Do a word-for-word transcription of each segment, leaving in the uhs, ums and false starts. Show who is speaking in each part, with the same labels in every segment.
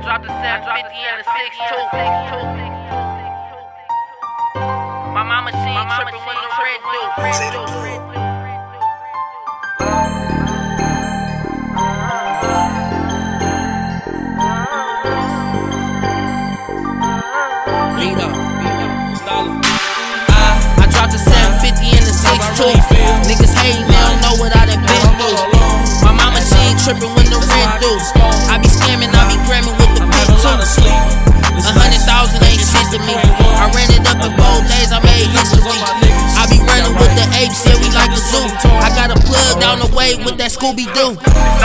Speaker 1: dropped the seven fifty and the six two. My mama seen trippin' when the red do. I dropped the seven fifty and the six two. Niggas hatin', they don't know what I done been through. My mama she ain't trippin' when the rent due. I be scamming, I be gramming with the pit too. A hundred thousand ain't shit to me. I ran it up in four days, I made history. I be running with the apes, yeah, we like the zoo. I got a plug down the way with that Scooby-Doo.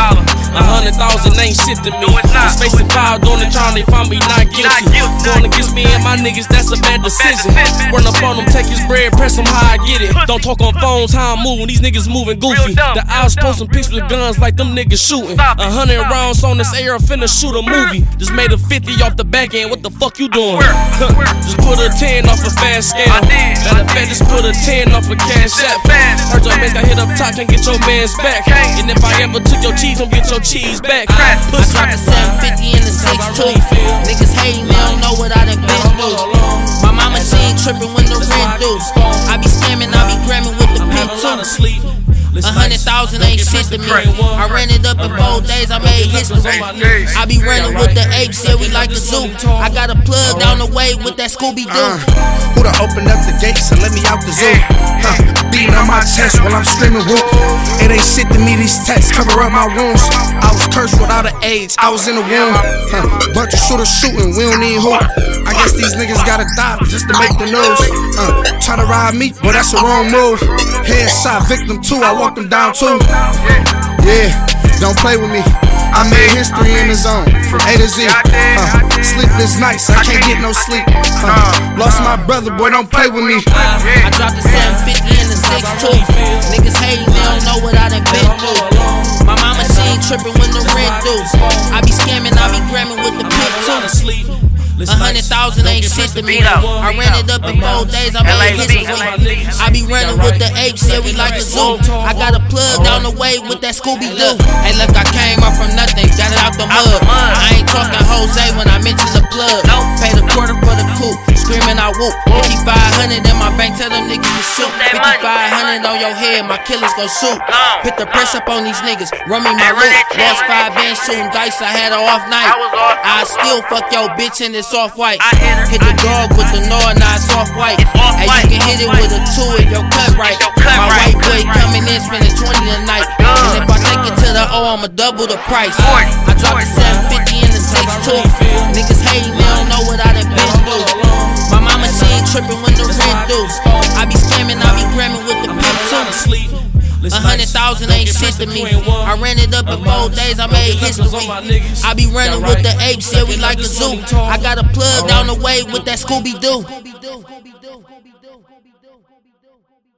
Speaker 2: A hundred thousand ain't shit to me. Just facing five on the charm, they find me not guilty. Going against me and my niggas, that's a bad decision. Run up on them, take his bread, press him how I get it. Don't talk on phones, how I'm moving, these niggas moving goofy. The eyes posting pics with guns like them niggas shooting. A hundred rounds on this air, finna shoot a movie. Just made a fifty off the back end, what the fuck you doing? Just put a ten off a fast scale. Matter of fact, just put a ten off a cash app. Heard your man got hit up top, can't get your man's back. And if I ever took your cheese, don't get your cheese back.
Speaker 1: I dropped the seven fifty and the six two. Niggas hatin', they don't know what I done been through. My mama she ain't trippin' when the rent due. I be scamming, I be gramming with the pit too. A hundred thousand ain't shit to me. I ran it up in four days, I made history. I be running with the apes, yeah, we like the zoo. I got a plug down the way with that Scooby-Doo.
Speaker 3: Uh, who done opened up the gates and let me out the zoo? Huh, beating on my chest while I'm screaming whoop. It ain't shit to me, these texts cover up my wounds. I was cursed without an age, I was in the womb. Huh, bunch of shooters shooting, we don't need hope. I guess these niggas gotta die just to make the news. Uh, try to ride me, but that's the wrong move. Headshot victim too, I walked them down too. Yeah, don't play with me. I made history in the zone, from A to Z. Uh, sleepless nights, I can't get no sleep. Uh, lost my brother, boy, don't play with me.
Speaker 1: I dropped the seven fifty and the six two. Niggas hatin', they don't know what I done been through. My mama she ain't trippin' when the rent due. I be scamming, I be gramming with the pit too. A hundred thousand ain't shit to me. I ran it up in four days, I made history. I be running with the apes, yeah, we like the zoo. I got a plug down the way with that Scooby-Doo. Hey, look, I came up from nothing, got it out the mud. I ain't talking Jose when I mention the plug. Paid a quarter for the coupe, screaming I whoop. fifty-five hundred in my bank, tell them niggas to shoot. fifty-five hundred on your head, my killers gon' shoot. Put the press up on these niggas, run me my loot. Lost five bands shooting dice, I had an off night. I still fuck your bitch in this off white. Hit the dog with the Nord, now it's off white. Hey, you can hit it with a two if your cut right. My white boy coming in spending twenty a night. And if I take it to the O, I'ma double the price. I dropped the seven fifty and the six two. Niggas hatin', they don't know what I done been through. My mama she ain't trippin' when the rent due. I be scamming, I be gramming with the pit too. A hundred thousand ain't shit to me. I ran it up in four days, I made history. I be running with the apes, yeah, we like the zoo. I got a plug down the way with that Scooby-Doo.